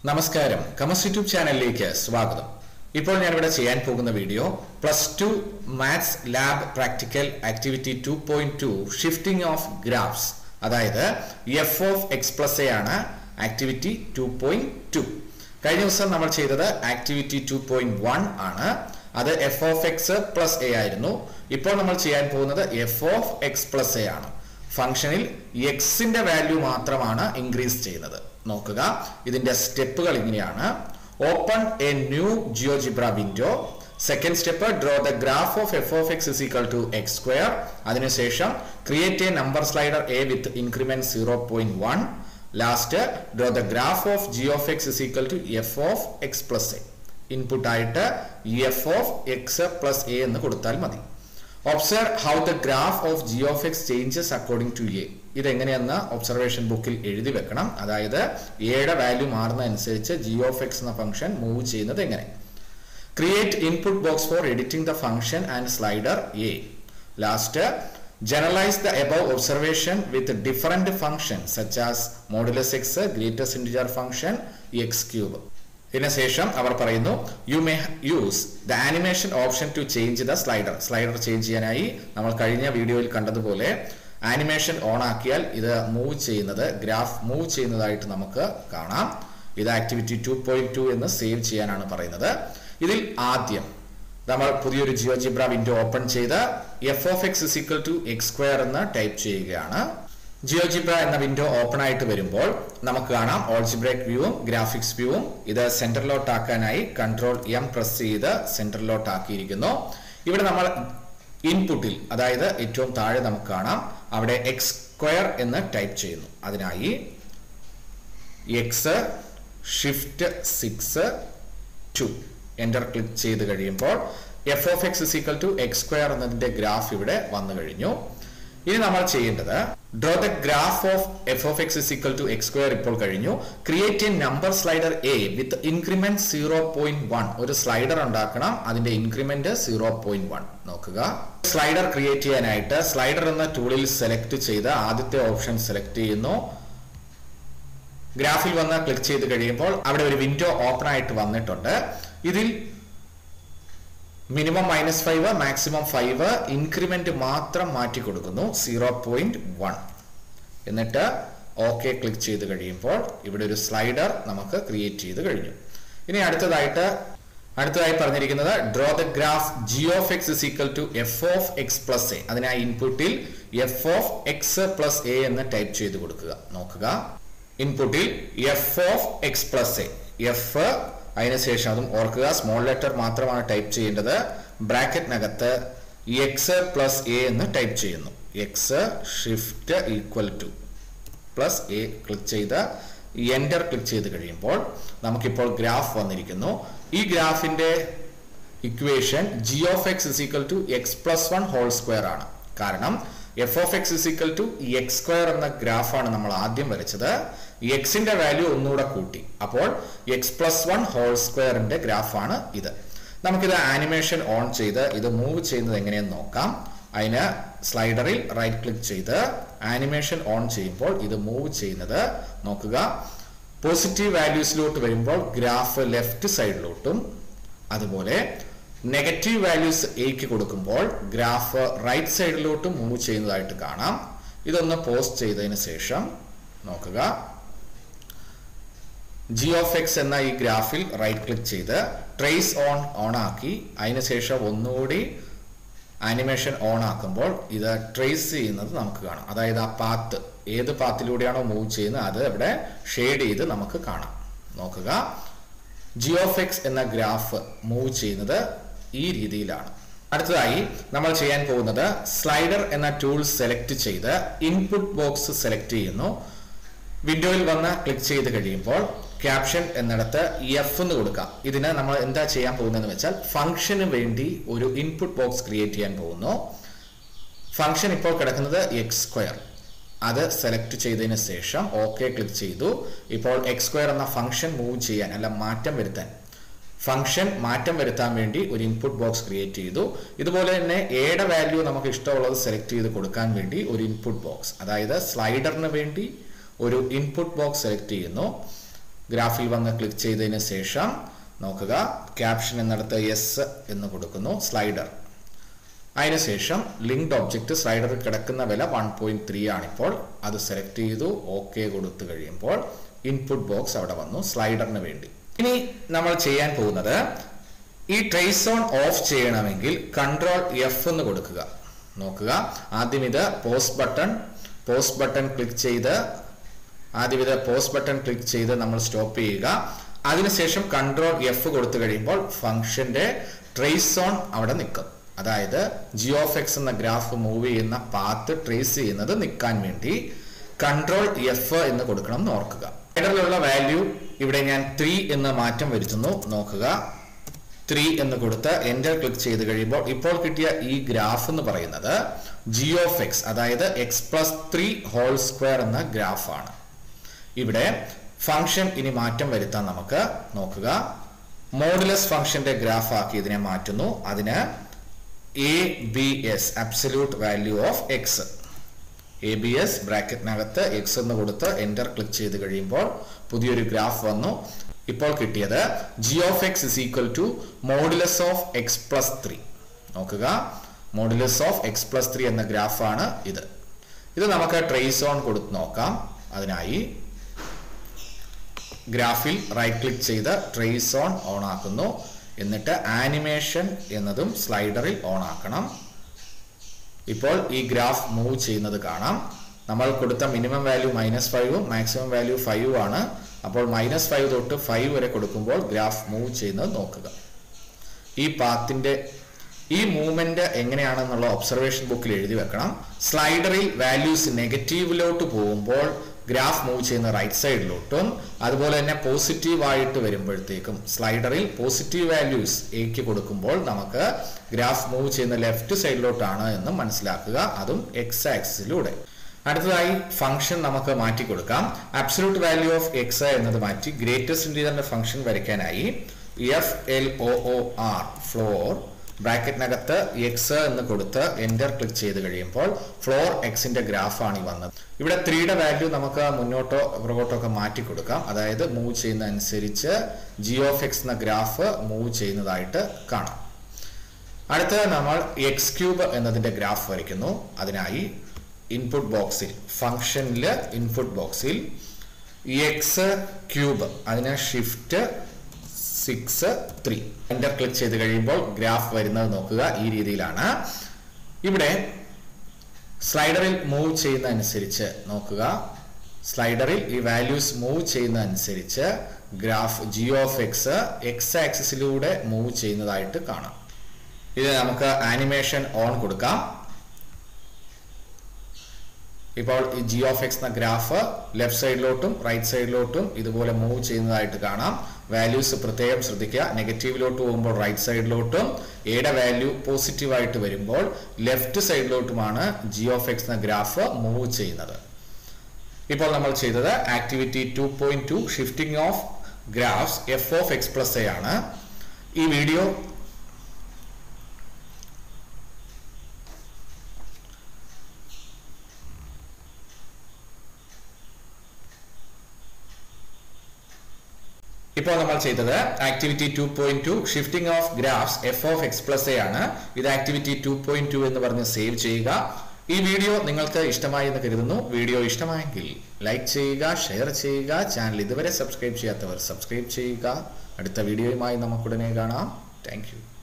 നമസ്കാരം കമസ് യൂട്യൂബ് ചാനലിലേക്ക് സ്വാഗതം. ഇപ്പോൾ ഞാൻ ഇവിടെ ചെയ്യാൻ പോകുന്ന video +2 maths lab practical activity 2.2 shifting of graphs, അതായത് F of X plus A ആണ് ആക്ടിവിറ്റി 2.2. കഴിഞ്ഞ ദിവസം നമ്മൾ ചെയ്തത് ആക്ടിവിറ്റി 2.1 ആണ്. അത് F of X plus A ആയിരുന്നു. ഇപ്പോൾ നമ്മൾ ചെയ്യാൻ പോകുന്നത് F of X plus A ആണ്. ഫംഗ്ഷനിൽ എക്സിന്റെ വാല്യൂ മാത്രമാണ് ഇൻക്രീസ് ചെയ്യുന്നത്. നോക്കുക, ഇതിന്റെ സ്റ്റെപ്പുകൾ ഇങ്ങനെയാണ്. Open a new GeoGebra window. Second step, draw the graph of F of X is equal to X square. അതിനുശേഷം create a number slider A with increment 0.1. Last, draw the graph of G of X is equal to F of X plus A. Input ആയിട്ട് F of X plus A എന്ന് കൊടുത്താൽ മതി. Observe how the graph of G of X changes according to A. ഇതെങ്ങനെയെന്ന് observation ബുക്കിൽ എഴുതി വെക്കണം. അതായത് എയുടെ value മാറുന്നതനുസരിച്ച് ജി ഓഫ് എക്സ് എന്ന ഫംഗ്ഷൻ മൂവ് ചെയ്യുന്നത് എങ്ങനെ. Create input box for editing the function and slider A. Last, generalize the above observation with different functions such as modulus x, greatest integer function, x cube. ഇതിനുശേഷം അവർ പറയുന്നു, you may use the animation option to change the slider. Slider change ചെയ്യാനായി നമ്മൾ കഴിഞ്ഞ വീഡിയോയിൽ കണ്ടതുപോലെ animation on ആക്കിയാൽ ഇത് മൂവ് ചെയ്യുന്നത്, ഗ്രാഫ് മൂവ് ചെയ്യുന്നതായിട്ട് നമുക്ക് കാണാം. ഇത് ആക്ടിവിറ്റി 2.2 എന്ന് സേവ് ചെയ്യാനാണ് പറയുന്നത്. ഇതിൽ ആദ്യം നമ്മൾ പുതിയൊരു ജിയോജിബ്ര വിൻഡോ ഓപ്പൺ ചെയ്ത് F of X is equal to X square എന്ന് ടൈപ്പ് ചെയ്യുകയാണ്. ജിയോജിബ്ര എന്ന വിൻഡോ ഓപ്പൺ ആയിട്ട് വരുമ്പോൾ നമുക്ക് കാണാം ഓൾജിബ്രേക്ക് വ്യൂവും ഗ്രാഫിക്സ് വ്യൂവും. ഇത് സെന്ററിലോട്ട് ആക്കാനായി കൺട്രോൾ എം പ്രസ് ചെയ്ത് സെന്ററിലോട്ട് ആക്കിയിരിക്കുന്നു. ഇവിടെ നമ്മൾ ഇൻപുട്ടിൽ, അതായത് ഏറ്റവും താഴെ നമുക്ക് കാണാം, അവിടെ എക്സ് സ്ക്വയർ എന്ന് ടൈപ്പ് ചെയ്യുന്നു. അതിനായി എക്സ് ഷിഫ്റ്റ് 6 2 എന്റർ ക്ലിക്ക് ചെയ്ത് കഴിയുമ്പോൾ F of X is equal to X square എന്നതിന്റെ ഗ്രാഫ് ഇവിടെ വന്നു കഴിഞ്ഞു. ഇനി നമ്മൾ ചെയ്യേണ്ടത് draw the graph of F of X is equal to X square ഇപ്പോൾ കഴിഞ്ഞു. Create a number slider A with increment 0.1. ഒരു സ്ലൈഡർ ഉണ്ടാക്കണം, അതിന്റെ ഇൻക്രിമെന്റ് 0.1. നോക്കുക, സ്ലൈഡർ ക്രിയേറ്റ് ചെയ്യാനായിട്ട് സ്ലൈഡർ എന്ന ടൂളിൽ സെലക്ട് ചെയ്ത് ആദ്യത്തെ ഓപ്ഷൻ സെലക്ട് ചെയ്യുന്നു. ഗ്രാഫിൽ വന്ന് ക്ലിക്ക് ചെയ്ത് കഴിയുമ്പോൾ അവിടെ ഒരു വിൻഡോ ഓപ്പൺ ആയിട്ട് വന്നിട്ടുണ്ട്. ഇതിൽ മിനിമം -5, മാക്സിമം 5, ഇൻക്രിമെന്റ് മാത്രം മാറ്റി കൊടുക്കുന്നു 0.1. എന്നിട്ട് ഓക്കെ ക്ലിക്ക് ചെയ്ത് കഴിയുമ്പോൾ ഇവിടെ ഒരു സ്ലൈഡർ നമുക്ക് ക്രിയേറ്റ് ചെയ്ത് കഴിഞ്ഞു. ഇനി അടുത്തതായി പറഞ്ഞിരിക്കുന്നത് draw the graph G of X is equal to F of X plus A. അതിനായി ഇൻപുട്ടിൽ F of X plus A എന്ന് ടൈപ്പ് ചെയ്ത് കൊടുക്കുക. നോക്കുക, ഇൻപുട്ടിൽ F of X plus A, F, അതിനുശേഷം അതും ഓർക്കുക സ്മോൾ ലെറ്റർ മാത്രമാണ് ടൈപ്പ് ചെയ്യേണ്ടത്. ബ്രാക്കറ്റിനകത്ത് എക്സ് പ്ലസ് എ എന്ന് ടൈപ്പ് ചെയ്യുന്നു. X shift equal to plus A click ചെയ്ത് എന്റർ ക്ലിക്ക് ചെയ്ത് കഴിയുമ്പോൾ നമുക്കിപ്പോൾ ഗ്രാഫ് വന്നിരിക്കുന്നു. ഈ ഗ്രാഫിന്റെ equation G of X is equal to X plus 1 whole square ആണ്. കാരണം F of X is equal to X square എന്ന ഗ്രാഫാണ് നമ്മൾ ആദ്യം വരച്ചത്. എക്സിന്റെ വാല്യൂ ഒന്നുകൂടെ കൂട്ടി, അപ്പോൾ എക്സ് പ്ലസ് 1 ഹോൾ സ്ക്വയറിന്റെ ഗ്രാഫാണ് ഇത്. നമുക്കിത് ആനിമേഷൻ ഓൺ ചെയ്ത് ഇത് മൂവ് ചെയ്യുന്നത് എങ്ങനെയെന്ന് നോക്കാം. അതിന് സ്ലൈഡറിൽ റൈറ്റ് ക്ലിക്ക് ചെയ്ത് ആനിമേഷൻ ഓൺ ചെയ്യുമ്പോൾ ഇത് മൂവ് ചെയ്യുന്നത് നോക്കുക. പോസിറ്റീവ് വാല്യൂസിലോട്ട് വരുമ്പോൾ ഗ്രാഫ് ലെഫ്റ്റ് സൈഡിലോട്ടും, അതുപോലെ നെഗറ്റീവ് വാല്യൂസ് എക്ക് കൊടുക്കുമ്പോൾ ഗ്രാഫ് റൈറ്റ് സൈഡിലോട്ടും മൂവ് ചെയ്യുന്നതായിട്ട് കാണാം. ഇതൊന്ന് പോസ്റ്റ് ചെയ്തതിന് ശേഷം നോക്കുക, ജി ഓഫ് എക്സ് എന്ന ഈ ഗ്രാഫിൽ റൈറ്റ് ക്ലിക്ക് ചെയ്ത് ട്രേസ് ഓൺ ആക്കി അതിനുശേഷം ഒന്നുകൂടി ആനിമേഷൻ ഓൺ ആക്കുമ്പോൾ ഇത് ട്രേസ് ചെയ്യുന്നത് നമുക്ക് കാണാം. അതായത് ആ പാത്ത്, ഏത് പാത്തിലൂടെയാണോ മൂവ് ചെയ്യുന്നത് അത് ഇവിടെ ഷെയ്ഡ് ചെയ്ത് നമുക്ക് കാണാം. നോക്കുക, ജി ഓഫ് എക്സ് എന്ന ഗ്രാഫ് മൂവ് ചെയ്യുന്നത് ഈ രീതിയിലാണ്. അടുത്തതായി നമ്മൾ ചെയ്യാൻ പോകുന്നത് സ്ലൈഡർ എന്ന ടൂൾ സെലക്ട് ചെയ്ത് ഇൻപുട്ട് ബോക്സ് സെലക്ട് ചെയ്യുന്നു. വിൻഡോയിൽ വന്ന് ക്ലിക്ക് ചെയ്ത് കഴിയുമ്പോൾ ക്യാപ്ഷൻ എന്നിടത്ത് എഫ് എന്ന് കൊടുക്കാം. ഇതിന് നമ്മൾ എന്താ ചെയ്യാൻ പോകുന്നതെന്ന് വെച്ചാൽ ഫംഗ്ഷന് വേണ്ടി ഒരു ഇൻപുട്ട് ബോക്സ് ക്രിയേറ്റ് ചെയ്യാൻ പോകുന്നു. ഫംഗ്ഷൻ ഇപ്പോൾ കിടക്കുന്നത് എക്സ് സ്ക്വയർ. അത് സെലക്ട് ചെയ്തതിന് ശേഷം ഓക്കെ ക്ലിക്ക് ചെയ്തു. ഇപ്പോൾ എക്സ് സ്ക്വയർ എന്ന ഫംഗ്ഷൻ മൂവ് ചെയ്യാൻ, അല്ല ഫംഗ്ഷൻ മാറ്റം വരുത്താൻ വേണ്ടി ഒരു ഇൻപുട്ട് ബോക്സ് ക്രിയേറ്റ് ചെയ്തു. ഇതുപോലെ തന്നെ എയുടെ വാല്യൂ നമുക്ക് ഇഷ്ടമുള്ളത് സെലക്ട് ചെയ്ത് കൊടുക്കാൻ വേണ്ടി ഒരു ഇൻപുട്ട് ബോക്സ്, അതായത് സ്ലൈഡറിന് വേണ്ടി ഒരു ഇൻപുട്ട് ബോക്സ് സെലക്ട് ചെയ്യുന്നു. ഗ്രാഫിൽ വന്ന് ക്ലിക്ക് ചെയ്തതിന് ശേഷം നോക്കുക, ക്യാപ്ഷൻ എന്നിടത്ത് യെസ് എന്ന് കൊടുക്കുന്നു, സ്ലൈഡർ. അതിനുശേഷം ലിങ്ക്ഡ് ഒബ്ജക്റ്റ് സ്ലൈഡറിൽ കിടക്കുന്ന വില 1.3 ആണിപ്പോൾ. അത് സെലക്ട് ചെയ്തു, ഓക്കെ കൊടുത്തു കഴിയുമ്പോൾ ഇൻപുട്ട് ബോക്സ് അവിടെ വന്നു സ്ലൈഡറിന് വേണ്ടി. ഇനി നമ്മൾ ചെയ്യാൻ പോകുന്നത്, ഈ ട്രേസ് സോൺ ഓഫ് ചെയ്യണമെങ്കിൽ കൺട്രോൾ F എന്ന് കൊടുക്കുക. നോക്കുക, ആദ്യം ഇത് പോസ്റ്റ് ബട്ടൺ ക്ലിക്ക് ചെയ്ത് നമ്മൾ സ്റ്റോപ്പ് ചെയ്യുക. അതിനുശേഷം കൺട്രോൾ F കൊടുത്തു കഴിയുമ്പോൾ ഫംഗ്ഷന്റെ ട്രേസ് സോൺ അവിടെ നിൽക്കും. അതായത് g of x എന്ന ഗ്രാഫ് മൂവ് ചെയ്യുന്ന പാത്ത് ട്രേസ് ചെയ്യുന്നത് നിൽക്കാൻ വേണ്ടി കൺട്രോൾ F എന്ന് കൊടുക്കണം എന്ന് ഓർക്കുക. സ്ലൈഡറിലുള്ള വാല്യൂ ഇവിടെ ഞാൻ 3 എന്ന് മാറ്റം വരുത്തുന്നു. നോക്കുക, 3 എന്ന് കൊടുത്ത് എൻ്റർ ക്ലിക്ക് ചെയ്ത് കഴിയുമ്പോൾ ഇപ്പോൾ കിട്ടിയ ഈ ഗ്രാഫ് എന്ന് പറയുന്നത് g of x, അതായത് x+3² എന്ന ഗ്രാഫാണ്. ഇവിടെ ഫംഗ്ഷൻ ഇനി മാറ്റം വരുത്താൻ നമുക്ക് നോക്കുക, മോഡുലസ് ഫംഗ്ഷന്റെ ഗ്രാഫ് ആക്കി ഇതിനെ മാറ്റുന്നു. അതിന് ABS absolute value of x, ABS ബ്രാക്കറ്റിനകത്ത് x എന്ന് കൊടുത്ത് എൻ്റർ ക്ലിക്ക് ചെയ്ത് കഴിയുമ്പോൾ പുതിയൊരു ഗ്രാഫ് വന്നു. ഇപ്പോൾ കിട്ടിയത് g of x is equal to modulus of x+3. നോക്കുക, മോഡുലസ് ഓഫ് x+3 എന്ന ഗ്രാഫാണ് ഇത്. നമുക്ക് ട്രേസ് ഓൺ കൊടുത്ത് നോക്കാം. അതിനായി ഗ്രാഫിൽ റൈറ്റ് ക്ലിക്ക് ചെയ്ത് ട്രേസ് ഓൺ ആക്കുന്നു. എന്നിട്ട് ആനിമേഷൻ എന്നതും സ്ലൈഡറിൽ ഓൺ ആക്കണം. ഇപ്പോൾ ഈ ഗ്രാഫ് മൂവ് ചെയ്യുന്നത് കാണാം. നമ്മൾ കൊടുത്ത മിനിമം വാല്യൂ -5ഉം മാക്സിമം വാല്യൂ 5 ആണ്. അപ്പോൾ -5 തൊട്ട് 5 വരെ കൊടുക്കുമ്പോൾ ഗ്രാഫ് മൂവ് ചെയ്യുന്നത് നോക്കുക. ഈ പാത്തിന്റെ ഈ മൂവ്മെന്റ് എങ്ങനെയാണെന്നുള്ള ഒബ്സർവേഷൻ ബുക്കിൽ എഴുതി വെക്കണം. സ്ലൈഡറിൽ വാല്യൂസ് നെഗറ്റീവിലോട്ട് പോകുമ്പോൾ ഗ്രാഫ് മൂവ് ചെയ്യുന്ന റൈറ്റ് സൈഡിലോട്ടും, അതുപോലെ തന്നെ പോസിറ്റീവ് ആയിട്ട് വരുമ്പോഴത്തേക്കും സ്ലൈഡറിൽ പോസിറ്റീവ് വാല്യൂസ് എക്ക് കൊടുക്കുമ്പോൾ നമുക്ക് ഗ്രാഫ് മൂവ് ചെയ്യുന്ന ലെഫ്റ്റ് സൈഡിലോട്ടാണ് എന്ന് മനസ്സിലാക്കുക, അതും x ആക്സിസിലൂടെ. അടുത്തതായി ഫംഗ്ഷൻ നമുക്ക് മാറ്റി കൊടുക്കാം. അബ്സല്യൂട്ട് വാല്യൂ ഓഫ് x എന്നത് മാറ്റി ഗ്രേറ്റസ്റ്റ് ഇന്റീജറിന്റെ ഫംഗ്ഷൻ വരയ്ക്കാനായി FLOOR ഫ്ലോർ ബ്രാക്കറ്റിനകത്ത് x എന്ന് കൊടുത്ത് എൻ്റർ ക്ലിക്ക് ചെയ്ത് കഴിയുമ്പോൾ ഫ്ലോർ എക്സിന്റെ ഗ്രാഫാണ് ഈ വന്നത്. ഇവിടെ 3യുടെ വാല്യൂ നമുക്ക് മുന്നോട്ടോ പുറകോട്ടോ ഒക്കെ മാറ്റി കൊടുക്കാം. അതായത് മൂവ് ചെയ്യുന്ന അനുസരിച്ച് g of x എന്ന ഗ്രാഫ് മൂവ് ചെയ്യുന്നതായിട്ട് കാണാം. അടുത്തത് നമ്മൾ x³ എന്നതിന്റെ ഗ്രാഫ് വരയ്ക്കുന്നു. അതിനായി ഇൻപുട്ട് ബോക്സിൽ ഫംഗ്ഷനില് ഇൻപുട്ട് ബോക്സിൽ x³ അതിനെ ഷിഫ്റ്റ് 6 3 എൻ്റർ ക്ലിക്ക് ചെയ്ത് കഴിയുമ്പോൾ ഗ്രാഫ് വരുന്നത് നോക്കുക, ഈ രീതിയിലാണ്. ഇവിടെ സ്ലൈഡറിൽ മൂവ് ചെയ്യുന്ന അനുസരിച്ച് നോക്കുക, സ്ലൈഡറിൽ ഈ വാല്യൂസ് മൂവ് ചെയ്യുന്ന അനുസരിച്ച് ഗ്രാഫ് g of x ആക്സിസിലൂടെ മൂവ് ചെയ്യുന്നതായിട്ട് കാണാം. ഇത് നമുക്ക് ആനിമേഷൻ ഓൺ കൊടുക്കാം. ഇപ്പോൾ ഈ g of x എന്ന ഗ്രാഫ് ലെഫ്റ്റ് സൈഡിലോട്ടും റൈറ്റ് സൈഡിലോട്ടും ഇതുപോലെ മൂവ് ചെയ്യുന്നതായിട്ട് കാണാം. വാല്യൂസ് പ്രത്യേകം ശ്രദ്ധിക്കുക, നെഗറ്റീവിലോട്ട് പോകുമ്പോൾ റൈറ്റ് സൈഡിലോട്ടും എയുടെ വാല്യൂ പോസിറ്റീവ് ആയിട്ട് വരുമ്പോൾ ലെഫ്റ്റ് സൈഡിലോട്ടുമാണ് g of x എന്ന ഗ്രാഫ് മൂവ് ചെയ്യുന്നത്. ഇപ്പോൾ നമ്മൾ ചെയ്തത് activity 2.2 shifting of graphs f of x plus a ആണ്. ഈ വീഡിയോ ഇപ്പോൾ നമ്മൾ ചെയ്തത് activity 2.2 shifting of graphs f of x plus a ആണ്. ഇത് ആക്ടിവിറ്റി 2.2 എന്ന് പറഞ്ഞ് സേവ് ചെയ്യുക. ഈ വീഡിയോ നിങ്ങൾക്ക് ഇഷ്ടമായി എന്ന് കരുതുന്നു. വീഡിയോ ഇഷ്ടമായെങ്കിൽ ലൈക്ക് ചെയ്യുക, ഷെയർ ചെയ്യുക. ചാനൽ ഇതുവരെ സബ്സ്ക്രൈബ് ചെയ്യാത്തവർ സബ്സ്ക്രൈബ് ചെയ്യുക. അടുത്ത വീഡിയോയുമായി നമുക്കുടനെ കാണാം. Thank U.